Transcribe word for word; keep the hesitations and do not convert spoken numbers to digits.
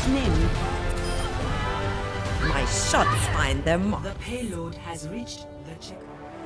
name. My shots find their mark. The payload has reached the checkpoint.